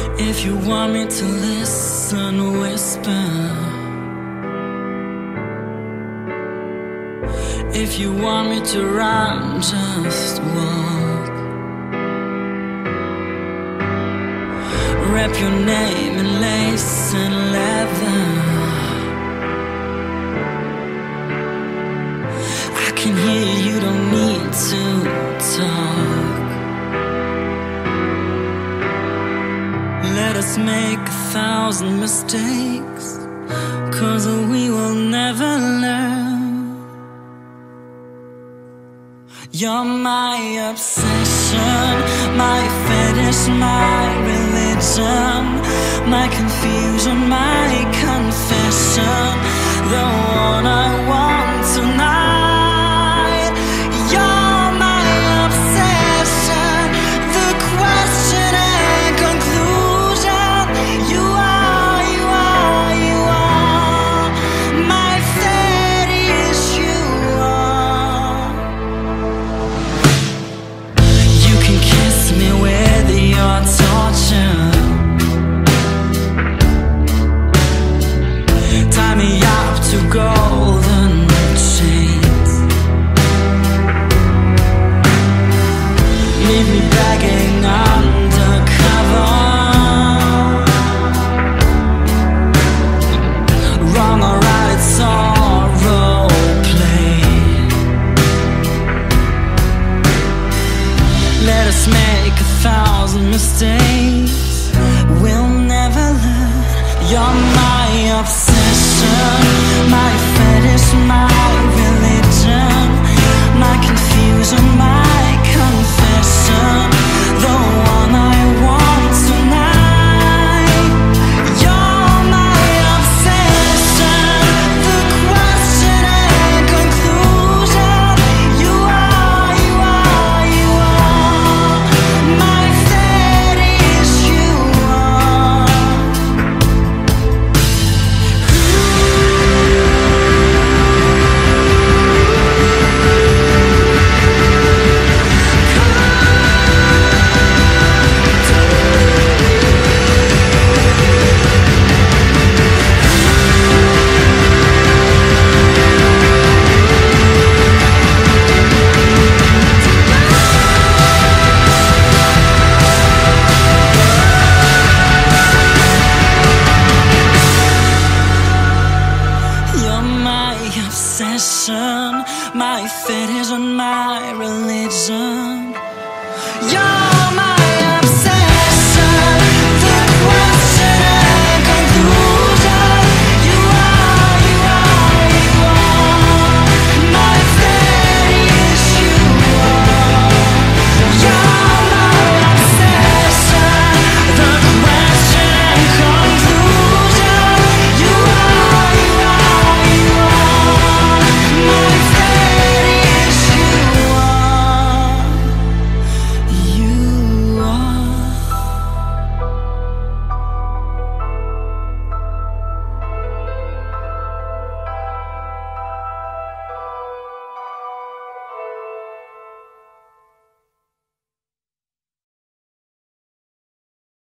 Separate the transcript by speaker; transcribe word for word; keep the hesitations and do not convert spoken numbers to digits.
Speaker 1: If you want me to listen, whisper. If you want me to run, just walk. Wrap your name in lace and leather. I can hear you, don't need to talk. Let us make a thousand mistakes, 'cause we will never learn. You're my obsession, my fetish, my religion, my confusion, my confession, the one I want tonight. You're my obsession, the question and conclusion. You are, you are, you are my fetish, you are. You can kiss me with your torture, tie me up to golden chains, leave me begging undercover. Wrong or right, it's all role play. Let us make a thousand mistakes, we'll never learn. You're my obsession, my fetish, my religion, my confusion, my